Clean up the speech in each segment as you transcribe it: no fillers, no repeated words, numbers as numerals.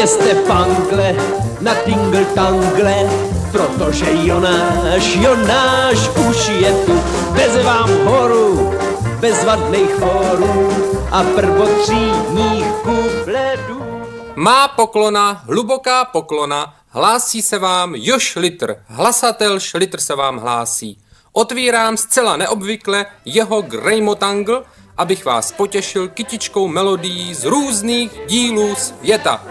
jeste pangle na tingle tangle, protože Jonáš už je tu. Veze vám horu bezvadných chorů a prvotřídních kupledů. Má poklona, hluboká poklona, hlásí se vám Još Šlitr, hlasatel Šlitr se vám hlásí. Otvírám zcela neobvykle jeho Grejmotangle, abych vás potěšil kytičkou melodií z různých dílů světa.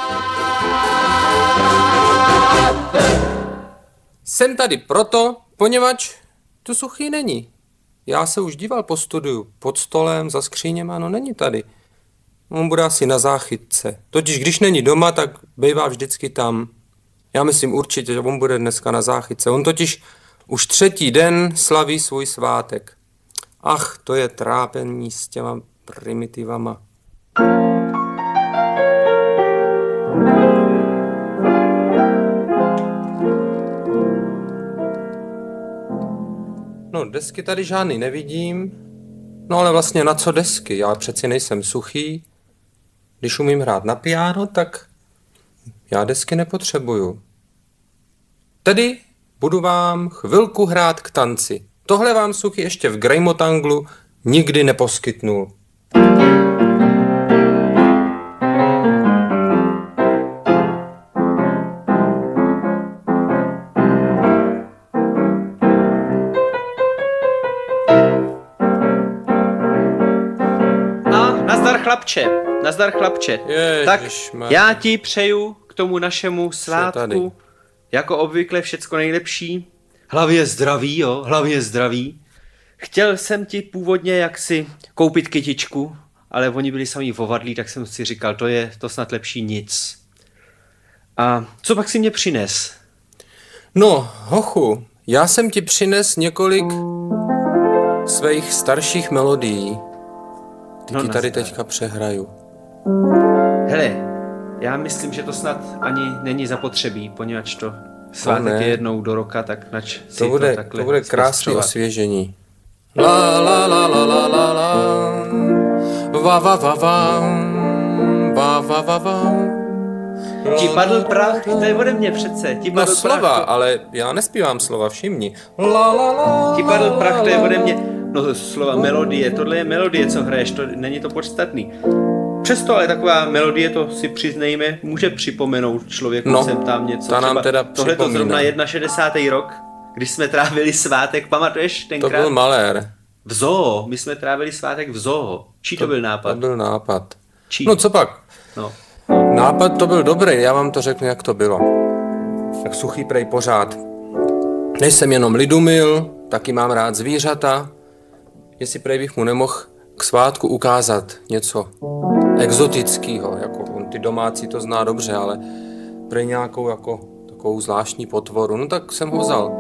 Jsem tady proto, poněvadž tu Suchý není. Já se už díval po studiu, pod stolem, za skříněma, no není tady. On bude asi na záchytce. Totiž když není doma, tak bývá vždycky tam. Já myslím určitě, že on bude dneska na záchytce. On totiž už 3. den slaví svůj svátek. Ach, to je trápení s těma primitivama. No, desky tady žádný nevidím. No ale vlastně na co desky? Já přeci nejsem Suchý. Když umím hrát na piano, tak já desky nepotřebuju. Tedy budu vám chvilku hrát k tanci. Tohle vám Suchý ještě v Grejmotanglu nikdy neposkytnul. Nazdar chlapče. Tak já ti přeju k tomu našemu svátku jako obvykle všecko nejlepší. Hlavně zdraví, jo, hlavně zdraví. Chtěl jsem ti původně jaksi koupit kytičku, ale oni byli sami ovadlí, tak jsem si říkal, to snad lepší nic. A co pak si mě přines? No, hochu, já jsem ti přines několik svých starších melodií. Ty ti tady teďka přehraju. Hele, já myslím, že to snad ani není zapotřebí, poněvadž to svátek je jednou do roka, tak nač si to takhle to bude krásné osvěžení. La la la la la la la va va va va va va va va. Ti padl prach, to je ode mě přece. No slova, ale já nespívám slova, všimni. La la la. Ti padl prach, to je ode mě. No slova, melodie, tohle je melodie, co hraješ, to není to podstatný. Přesto ale taková melodie, to si přiznejme, může připomenout člověku sem tam něco. Ta nám teda tohle to zrovna 61. rok, když jsme trávili svátek, pamatuješ tenkrát? To byl malér. V zoo, my jsme trávili svátek v zoo. Čí to byl nápad? To byl nápad. Čí? No co pak? No. Nápad to byl dobrý, já vám to řeknu, jak to bylo. Tak Suchý prej pořád. Nejsem jenom lidumil, taky mám rád zvířata. Jestli prej bych mu nemohl k svátku ukázat něco exotického, jako on ty domácí to zná dobře, ale prej nějakou jako takovou zvláštní potvoru. No tak jsem ho vzal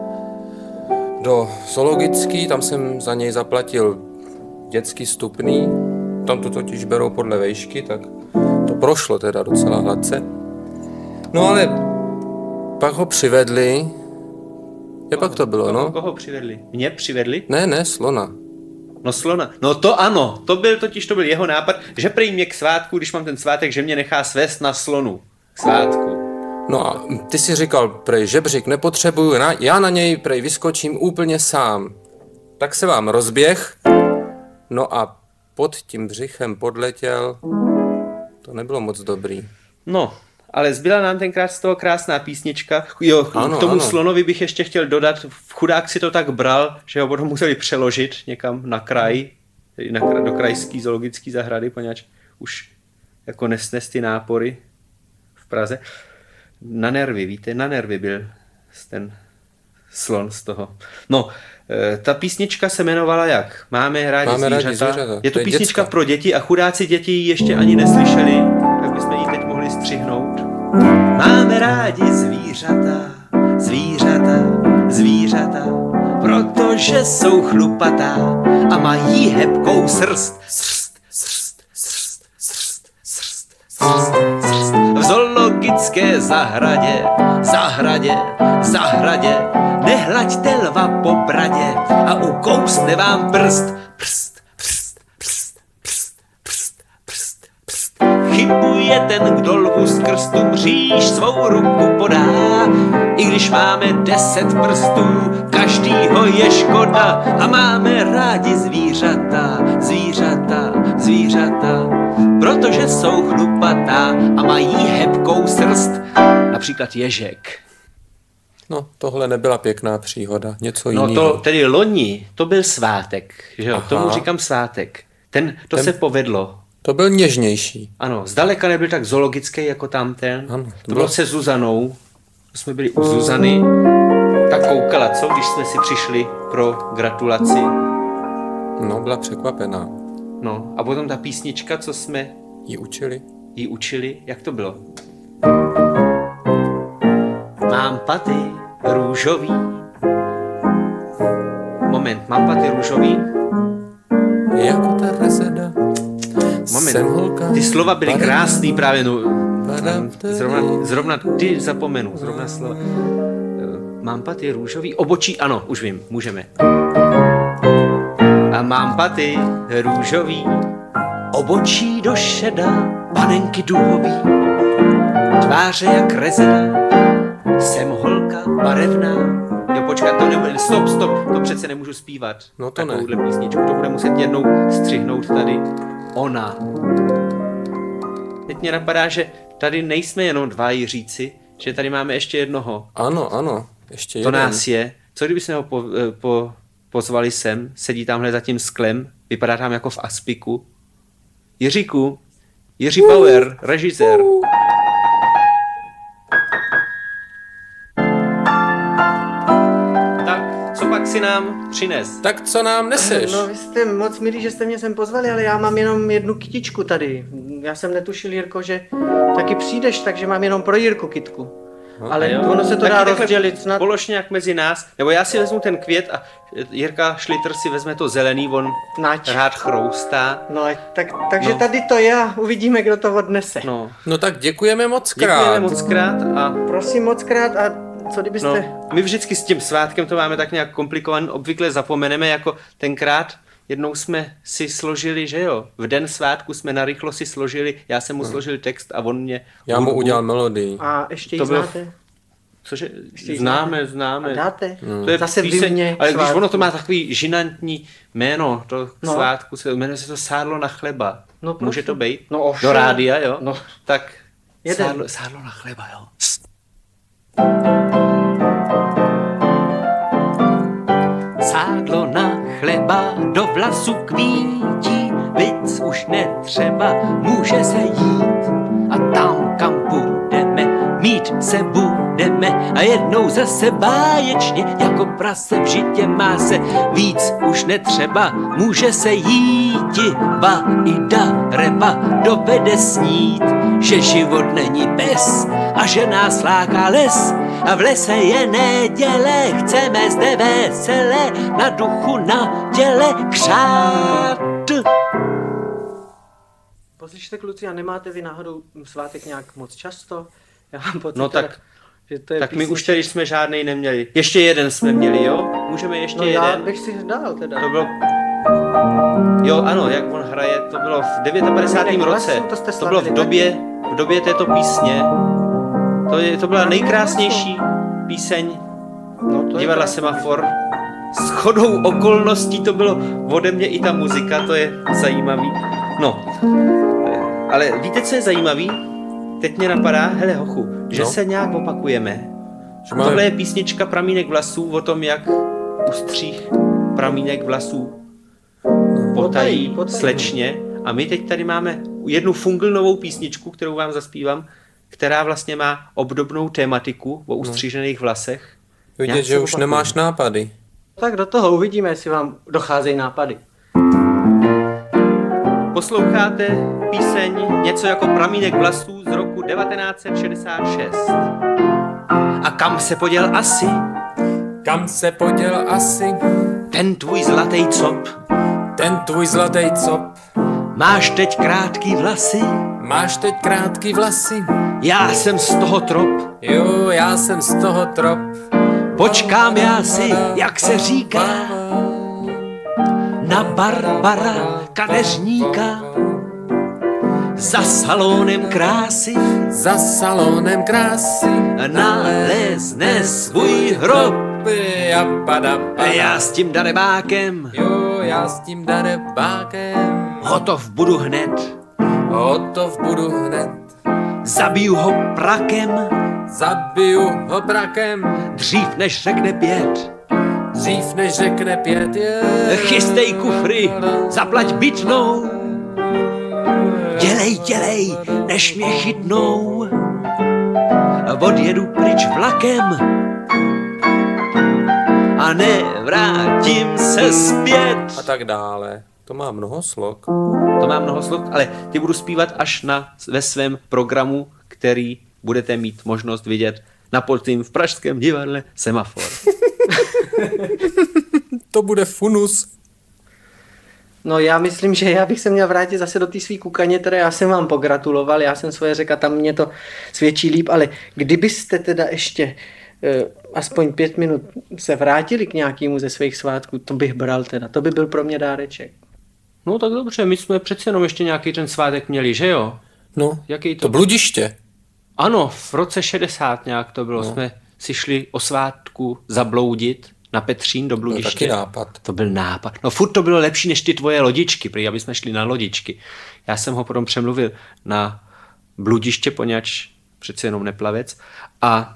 do zoologický, tam jsem za něj zaplatil dětský vstupný, tam to totiž berou podle vejšky, tak to prošlo teda docela hladce. No ale pak ho přivedli, pak to bylo, no? Koho přivedli? Mě přivedli? Ne, slona. No slona, no to ano, to byl jeho nápad, že prý mě k svátku, když mám ten svátek, že mě nechá svést na slonu k svátku. No a ty si říkal, prej žebřík nepotřebuju, já na něj prej vyskočím úplně sám. Tak se vám rozběh, no a pod tím břichem podletěl, to nebylo moc dobrý. No, ale zbyla nám tenkrát z toho krásná písnička. Jo, ano, k tomu ano. slonovi bych ještě chtěl dodat, chudák si to tak bral, že ho potom museli přeložit někam na kraj, do krajský zoologický zahrady, poněvadž už jako nesnes ty nápory v Praze. Na nervy, víte, na nervy byl ten slon z toho. No, ta písnička se jmenovala jak? Máme rádi zvířata. Je to písnička pro děti a chudáci děti ji ještě ani neslyšeli, tak bychom ji teď mohli střihnout. Máme rádi zvířata, zvířata, zvířata, protože jsou chlupatá a mají hebkou srst. V zoologické zahradě, zahradě, nehlaďte lva po bradě a ukousne vám prst. slibuje ten, kdo lvu z krstu mříž svou ruku podá. I když máme 10 prstů, každýho je škoda a máme rádi zvířata, zvířata, zvířata, protože jsou chlupatá a mají hebkou srst, například ježek. No, tohle nebyla pěkná příhoda, něco No jiného. to tedy loni, to byl svátek, že jo, Aha. tomu říkám svátek. Ten se povedlo. To byl něžnější. Ano, zdaleka nebyl tak zoologický jako tamten. Ano, To bylo se Zuzanou. To jsme byli u Zuzany. Tak koukala, co, když jsme si přišli pro gratulaci. No, byla překvapená. No, a potom ta písnička, co jsme Jí učili? jí učili, jak to bylo? Mám paty růžový. Moment, mám paty růžový. Jako ta reseda. Moment, Jsem holka. ty slova byly Padám. krásný právě, no, Padám. zrovna ty zapomenu, zrovna slova. Mám paty růžový, obočí, ano, už vím, můžeme. A mám paty růžový, obočí do šeda, panenky duhový, tváře jak rezena, jsem holka barevná. Jo, počkat, to nebude, stop, to přece nemůžu zpívat. No to ne. Takovouhle písničku, to bude muset jednou střihnout tady. Ona. Teď mě napadá, že tady nejsme jenom dva Jiříci, že tady máme ještě jednoho. Ano, ještě To jeden. nás je. Co kdyby jsme ho pozvali sem, sedí tamhle za tím sklem, vypadá tam jako v Aspiku. Jiříku, Jiří Bauer, režisér. Tak, co pak si nám přines? Tak co nám neseš? No, vy jste moc milí, že jste mě sem pozvali, ale já mám jenom jednu kytičku tady. Já jsem netušil, Jirko, že taky přijdeš, takže mám jenom pro Jirku kytku. Ale Jo, ono se to taky dá takhle rozdělit snad. Polož nějak mezi nás, nebo já si vezmu ten květ a Jirka Šlitr si vezme to zelený, on Nač. rád chroustá. No, takže No. tady to je a uvidíme, kdo to odnese. No, No tak děkujeme moc krát. děkujeme moc krát a Prosím moc krát a co kdybyste... no, my vždycky s tím svátkem to máme tak nějak komplikovaný, obvykle zapomeneme, jako tenkrát jednou jsme si složili, že jo, v den svátku jsme narychlo si složili, já jsem mu složil text a on mě Já mu hudbu. udělal melodii. A ještě To ji bylo- znáte? Cože? ji Známe. A dáte? To je Zase vy píseň, mě ale když svátku. ono to má takový žinantní jméno, to No. svátku, jmenuje se to Sádlo na chleba. No, Může prosím. to být? No, ovšem. Do rádia, jo? No. Tak Jeden. sádlo na chleba, jo. Sádlo na chleba do vlasu kvítí, víc už netřeba, může se jít. A tam, kam budeme, mít se budeme a jednou zase báječně, jako prase v žitě má se, víc už netřeba, může se jíti, ba i dareba dovede snít, že život není pes a že nás láká les a v lese je neděle, chceme zde vesele na duchu, na těle křát. Poslyšte, kluci, a nemáte vy náhodou svátek nějak moc často? Já mám pocit, No teda, tak- že to je Tak my písnička. už tady jsme žádnej neměli. Ještě jeden jsme měli, jo? Můžeme ještě No já jeden? bych si dal teda. To bylo... Jo, ano, jak on hraje, to bylo v 59. roce. To jste To bylo slavili v době této písně. To byla nejkrásnější píseň No, to je divadla krásný. Semafor. Shodou okolností to bylo ode mě i ta muzika, to je zajímavý. No, ale víte, co je zajímavý? Teď mě napadá, hele hochu, že No. se nějak opakujeme. Že máme- Tohle je písnička Pramínek vlasů o tom, jak ustřích pramínek vlasů potají Potají. slečně. A my teď tady máme jednu funglnovou písničku, kterou vám zaspívám, která vlastně má obdobnou tématiku o ustřížených vlasech. Vidět, Nějak že se už opakujeme. nemáš nápady. Tak do toho uvidíme, jestli vám docházejí nápady. Posloucháte píseň něco jako Pramínek vlasů z roku 1966. A kam se poděl asi Kam se poděl asi ten tvůj zlatý cop? ten tvůj zlatý cop? Máš teď krátký vlasy, Máš teď krátký vlasy? já jsem z toho trop. Jo, já jsem z toho trop. Počkám já si, jak se říká, na Barbara kadeřníka. Za salonem krásy, za salonem krásy nalezne svůj hrob. Já s tím darebákem, jo, já s tím darebákem, hotov budu hned, hotov budu hned. Zabiju ho prakem, zabiju ho prakem, dřív než řekne 5. dřív než řekne 5 je. Chystej kufry, zaplať bytnou. Dělej, než mě chytnou. Odjedu pryč vlakem a nevrátím se zpět. A tak dále. To má mnoho slok. To má mnoho slov, ale ty budu zpívat až ve svém programu, který budete mít možnost vidět na podzim v pražském divadle Semafor. To bude funus. No já myslím, že já bych se měl vrátit zase do té svý kukaně, které já jsem vám pogratuloval, já jsem svoje řekl, tam mě to svědčí líp, ale kdybyste teda ještě aspoň 5 minut se vrátili k nějakému ze svých svátků, to bych bral teda, to by byl pro mě dáreček. No tak dobře, my jsme přece jenom ještě nějaký ten svátek měli, že jo? No, jaký to bludiště. Ano, v roce 60 nějak to bylo, jsme si šli o svátku zabloudit na Petřín do bludiště. To byl taky nápad. To byl nápad. No furt to bylo lepší než ty tvoje lodičky, prý, aby jsme šli na lodičky. Já jsem ho potom přemluvil na bludiště, poněvadž přece jenom neplavec. A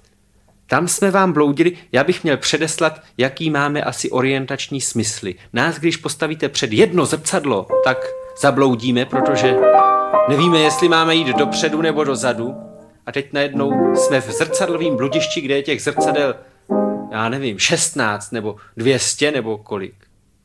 tam jsme vám bloudili, já bych měl předeslat, jaký máme asi orientační smysly. Nás, když postavíte před jedno zrcadlo, tak zabloudíme, protože nevíme, jestli máme jít dopředu nebo dozadu. A teď najednou jsme v zrcadlovém bludišti, kde je těch zrcadel, já nevím, 16 nebo 200 nebo kolik.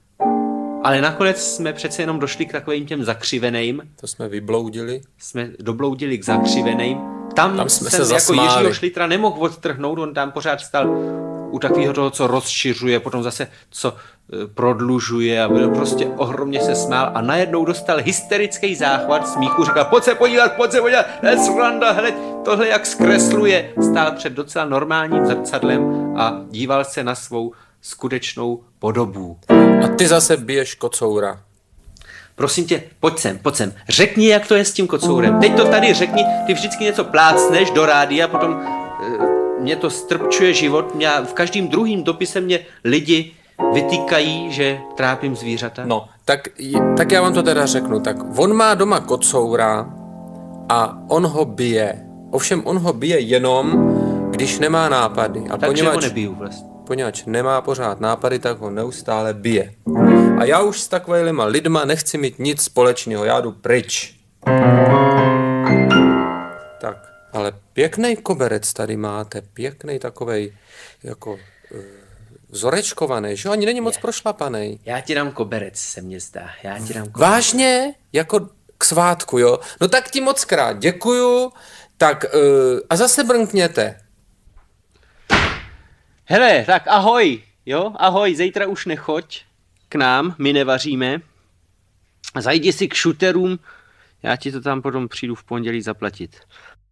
Ale nakonec jsme přece jenom došli k takovým těm zakřiveným. To jsme vybloudili. Jsme dobloudili k zakřiveným. Tam jsme se jako Jiřího Šlitra nemohl odtrhnout, on tam pořád stal u takového toho, co rozšiřuje, potom zase co prodlužuje a byl prostě ohromně se smál a najednou dostal hysterický záchvat smíchu, říkal, pojď se podívat, sranda, hele, tohle jak zkresluje. Stál před docela normálním zrcadlem a díval se na svou skutečnou podobu. A ty zase biješ kocoura. Prosím tě, pojď sem, řekni, jak to je s tím kocourem. Teď to tady řekni, ty vždycky něco plácneš do rádia, potom mě to strpčuje život. V každém druhém dopise mě lidi vytýkají, že trápím zvířata. No, tak já vám to teda řeknu. Tak on má doma kocoura a on ho bije. Ovšem on ho bije jenom, když nemá nápady. A takže ho nebiju vlastně. Poněvadž nemá pořád nápady, tak ho neustále bije. A já už s takovýma lidma nechci mít nic společného, já jdu pryč. Tak, ale pěkný koberec tady máte, pěkný takovej, jako vzorečkovaný, že ani není moc prošlapaný. Já ti dám koberec, se mně zdá, Vážně? Jako k svátku, jo? No tak ti moc krát děkuju, tak a zase brnkněte. Hele, tak ahoj, jo, ahoj, zítra už nechoď k nám, my nevaříme. Zajdi si k šuterům, já ti to tam potom přijdu v pondělí zaplatit.